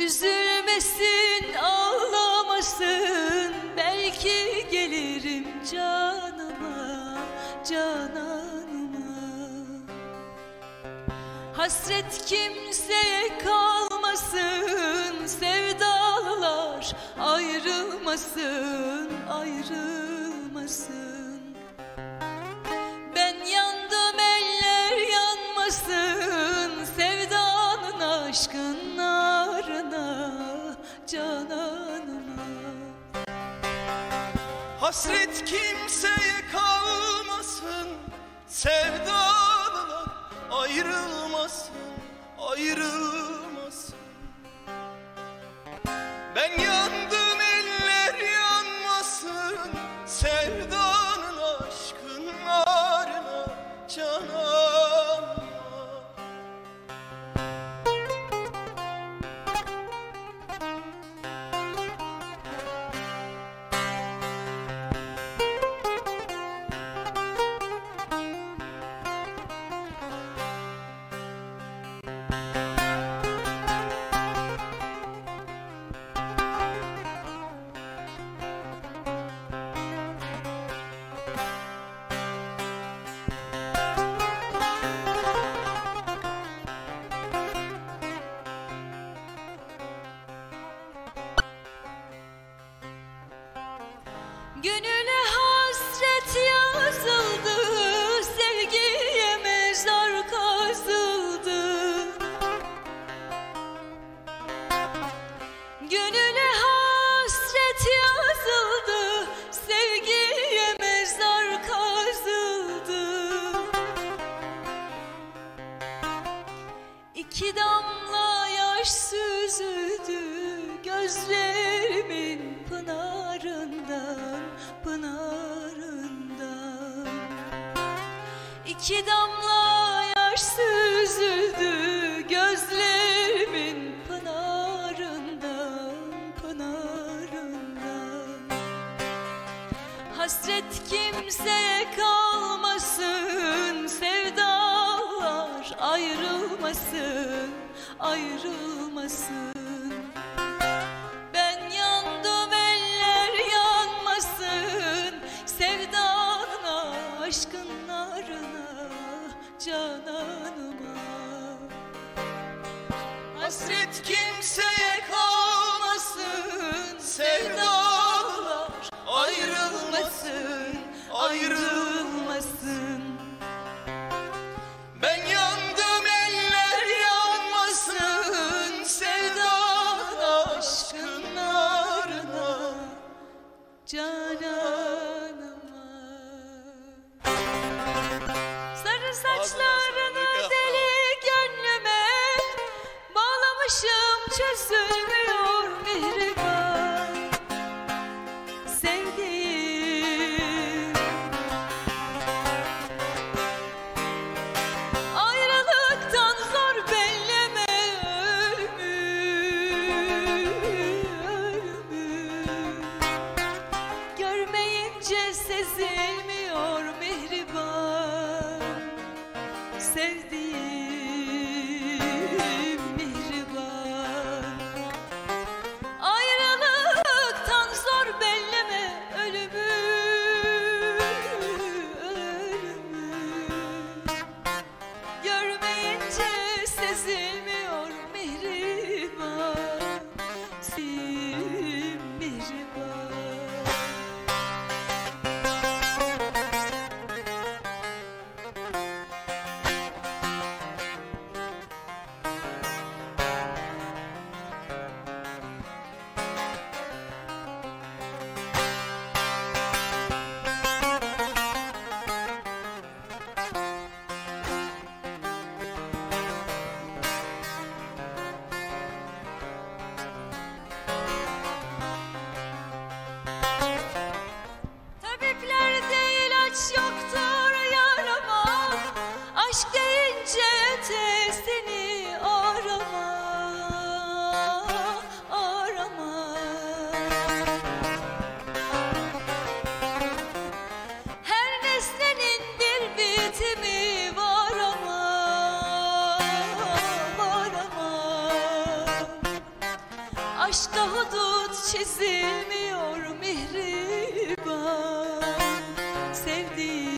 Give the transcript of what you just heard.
Üzülmesin, ağlamasın, belki gelirim canıma, cananıma. Hasret kimseye kalmasın, sevdalılar ayrılmasın, ayrılmasın. Ben yandım, eller yanmasın, sevdanın aşkın narına, cananıma. Hasret kimseye kalmasın, sevdalılar ayrılmasın, ayrılmasın. Ben yandım, eller yanmasın, sevdanın aşkın narına, cananıma. Gönüle hasret yazıldı, sevgiye mezar kazıldı. Gönüle hasret yazıldı, sevgiye mezar kazıldı. İki damla yaş süzüldü gözlerimin pınarından, pınarından. İki damla yaş süzüldü gözlerimin pınarından, pınarından. Hasret kimseye kalmasın, sevdalar ayrılmasın, ayrılmasın. Ben yandım, eller yanmasın, sevdanın aşkın narına, cananıma. Hasret kimseye kalmasın, sevdalar ayrılmasın, ayrılmasın. Ben yandım, eller yanmasın, sevdanın aşkın narına, cananıma. Sarı saçlarını deli gönlüme bağlamışım, çözülmüyor mihriban. Sevdiğim ayrılıktan zor belleme ölümü. Görmeyince sezilmiyor mihriban. Sevdiğim mihriban. hudut çizilmiyor